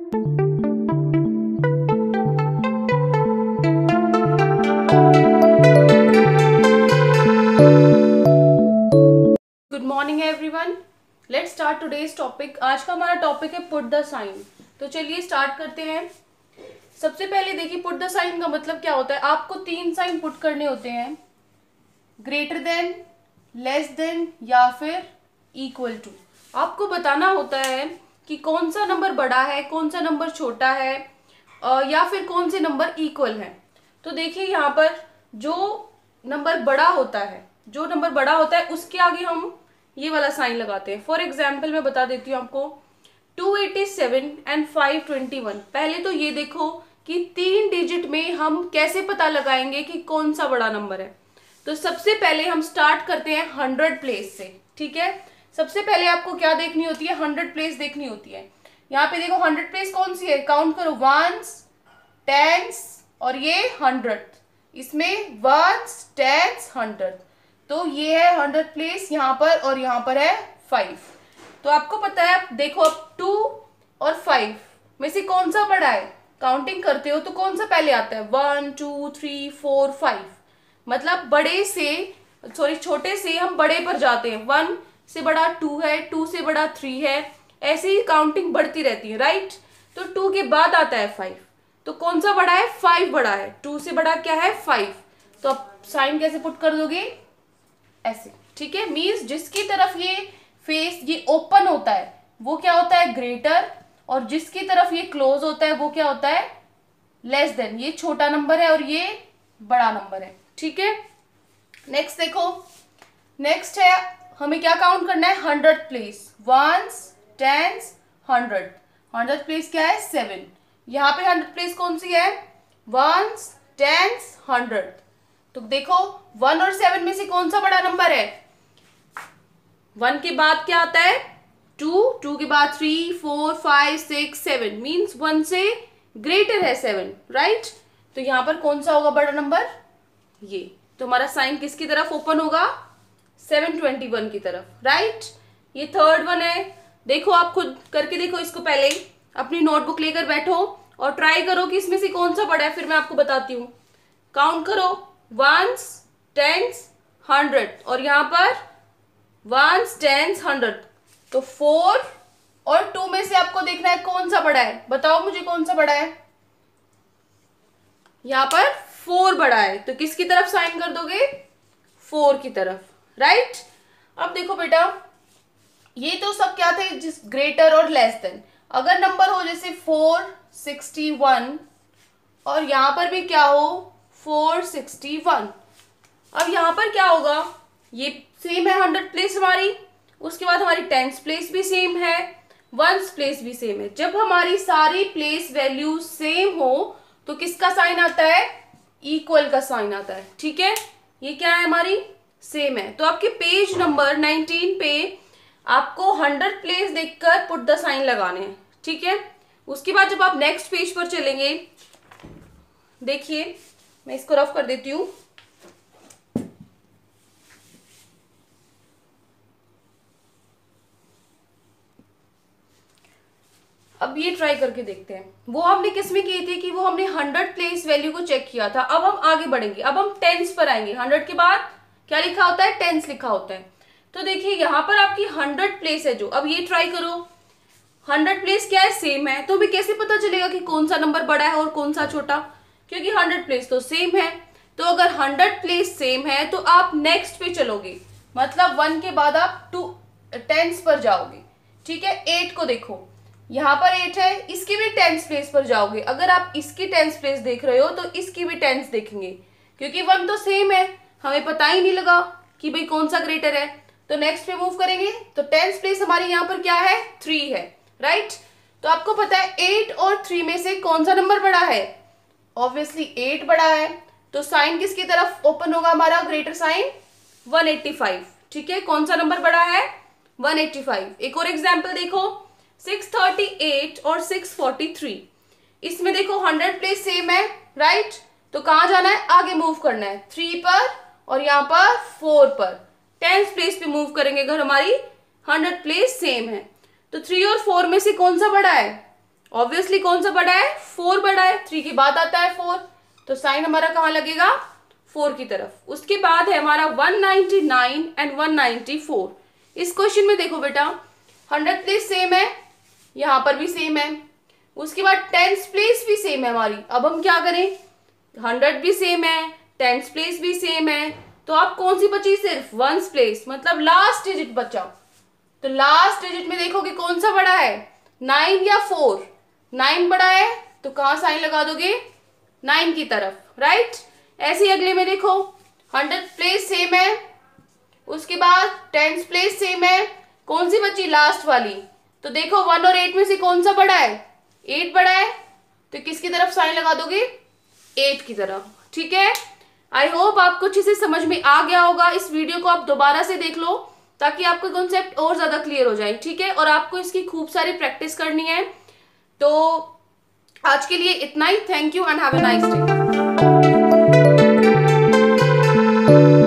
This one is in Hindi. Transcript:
Good morning everyone, let's start today's topic. आज का हमारा टॉपिक है पुट द साइन। तो चलिए स्टार्ट करते हैं। सबसे पहले देखिए, पुट द साइन का मतलब क्या होता है। आपको 3 साइन पुट करने होते हैं, ग्रेटर देन, लेस देन या फिर इक्वल टू। आपको बताना होता है कि कौन सा नंबर बड़ा है, कौन सा नंबर छोटा है, या फिर कौन से नंबर इक्वल है। तो देखिए यहाँ पर जो नंबर बड़ा होता है उसके आगे हम ये वाला साइन लगाते हैं। फॉर एग्जाम्पल मैं बता देती हूँ आपको, 287 एंड 521। पहले तो ये देखो कि 3 डिजिट में हम कैसे पता लगाएंगे कि कौन सा बड़ा नंबर है। तो सबसे पहले हम स्टार्ट करते हैं 100 प्लेस से। ठीक है, सबसे पहले आपको क्या देखनी होती है, 100 प्लेस देखनी होती है। यहाँ पे देखो 100 प्लेस कौन सी है, काउंट करो, 1s, 10s और ये 100। इसमें 1s, 10s, 100। तो ये है 100 प्लेस यहाँ पर, और यहाँ पर है 5। तो आपको पता है, देखो अब 2 और 5 में से कौन सा बड़ा है। काउंटिंग करते हो तो कौन सा पहले आता है, 1 2 3 4 5। मतलब बड़े से, सॉरी, छोटे से हम बड़े पर जाते हैं। 1 से बड़ा 2 है, 2 से बड़ा 3 है, ऐसे ही काउंटिंग बढ़ती रहती है, राइट। तो 2 के बाद आता है 5। तो कौन सा बड़ा है, 5 बड़ा है। 2 से बड़ा क्या है, 5। तो अब साइन कैसे पुट कर दोगे, ऐसे। ठीक है, मीन्स जिसकी तरफ ये फेस ये ओपन होता है वो क्या होता है, ग्रेटर, और जिसकी तरफ ये क्लोज होता है वो क्या होता है, लेस देन। ये छोटा नंबर है और ये बड़ा नंबर है। ठीक है, नेक्स्ट देखो, नेक्स्ट है हमें क्या काउंट करना है, 100 प्लेस, 1s, 10s, 100। 100 प्लेस क्या है, 7। यहाँ पे 100 प्लेस कौन सी है, 1s, 10s, 100। तो देखो 1 और 7 में से कौन सा बड़ा नंबर है। 1 के बाद क्या आता है, 2, 2 के बाद 3 4 5 6 7, मीन्स 1 से ग्रेटर है 7, राइट। तो यहाँ पर कौन सा होगा बड़ा नंबर, ये। तो हमारा साइन किसकी तरफ ओपन होगा, 721 की तरफ, राइट। ये थर्ड वन है। देखो आप खुद करके देखो इसको, पहले अपनी नोटबुक लेकर बैठो और ट्राई करो कि इसमें से कौन सा बड़ा है, फिर मैं आपको बताती हूँ। काउंट करो, 1s, 10s, 100, और यहाँ पर 1s, 10s, 100। तो 4 और 2 में से आपको देखना है कौन सा बड़ा है। बताओ मुझे कौन सा बड़ा है। यहाँ पर 4 बड़ा है, तो किसकी तरफ साइन कर दोगे, 4 की तरफ, राइट। अब देखो बेटा, ये तो सब क्या थे, जिस ग्रेटर और लेस देन। अगर नंबर हो जैसे 461 और यहाँ पर भी क्या हो, 461। अब यहाँ पर क्या होगा, ये सेम है 100 प्लेस हमारी, उसके बाद हमारी 10th प्लेस भी सेम है, 1st प्लेस भी सेम है। जब हमारी सारी प्लेस वैल्यू सेम हो तो किसका साइन आता है, इक्वल का साइन आता है। ठीक है, ये क्या है, हमारी सेम है। तो आपके पेज नंबर 19 पे आपको 100 प्लेस देखकर पुट द साइन लगाने हैं। ठीक है, उसके बाद जब आप नेक्स्ट पेज पर चलेंगे, देखिए मैं इसको रफ कर देती हूँ। अब ये ट्राई करके देखते हैं। वो हमने किस में की थी कि वो हमने 100 प्लेस वैल्यू को चेक किया था। अब हम आगे बढ़ेंगे, अब हम 10s पर आएंगे। 100 के बाद क्या लिखा होता है, 10s लिखा होता है। तो देखिए यहाँ पर आपकी 100 प्लेस है जो, अब ये ट्राई करो, 100 प्लेस क्या है, सेम है। तो हमें कैसे पता चलेगा कि कौन सा नंबर बड़ा है और कौन सा छोटा, क्योंकि 100 प्लेस तो सेम है। तो अगर 100 प्लेस सेम है तो आप नेक्स्ट पे चलोगे, मतलब 1 के बाद आप 10s पर जाओगे। ठीक है, 8 को देखो, यहाँ पर 8 है, इसकी भी 10th प्लेस पर जाओगे। अगर आप इसकी 10th प्लेस देख रहे हो तो इसकी भी 10th देखेंगे, क्योंकि 1 तो सेम है, हमें पता ही नहीं लगा कि भाई कौन सा ग्रेटर है। तो नेक्स्ट पे मूव करेंगे, तो 10th प्लेस हमारी यहाँ पर क्या है, 3 है, राइट। तो आपको पता है 8 और 3 में से कौन सा नंबर बड़ा है, ऑब्वियसली 8 बड़ा है। तो साइन किसकी तरफ ओपन होगा हमारा, ग्रेटर साइन, 185। ठीक है, कौन सा नंबर बड़ा है, 185। एक और एग्जाम्पल देखो, 638 और 643। इसमें देखो 100 प्लेस सेम है, राइट। तो कहाँ जाना है, आगे मूव करना है 3 पर, और यहाँ पर 4 पर 10th प्लेस पे मूव करेंगे अगर हमारी 100 प्लेस सेम है। तो 3 और 4 में से कौन सा बड़ा है, ऑब्वियसली कौन सा बड़ा है, 4 बड़ा है, 3 के बाद आता है 4, तो साइन हमारा कहाँ लगेगा, 4 की तरफ। उसके बाद है हमारा 199 एंड 194। इस क्वेश्चन में देखो बेटा 100 प्लेस सेम है, यहाँ पर भी सेम है, उसके बाद टेंस प्लेस भी सेम है हमारी। अब हम क्या करें, 100 भी सेम है, टेंस प्लेस भी सेम है, तो आप कौन सी बची, सिर्फ वंस प्लेस, मतलब लास्ट डिजिट बचा। तो लास्ट डिजिट में देखोगे कौन सा बड़ा है, 9 या 4, 9 बड़ा है, तो कहाँ साइन लगा दोगे, 9 की तरफ, राइट। ऐसे ही अगले में देखो 100 प्लेस सेम है, उसके बाद टेंस प्लेस सेम है, कौन सी बची, लास्ट वाली। तो देखो 1 और 8 में से कौन सा बड़ा है, 8 बड़ा है, तो किसकी तरफ साइन लगा दोगे, 8 की तरफ, ठीक है। आई होप आपको अच्छे से समझ में आ गया होगा। इस वीडियो को आप दोबारा से देख लो ताकि आपका कॉन्सेप्ट और ज्यादा क्लियर हो जाए, ठीक है। और आपको इसकी खूब सारी प्रैक्टिस करनी है। तो आज के लिए इतना ही। Thank you and have a nice day.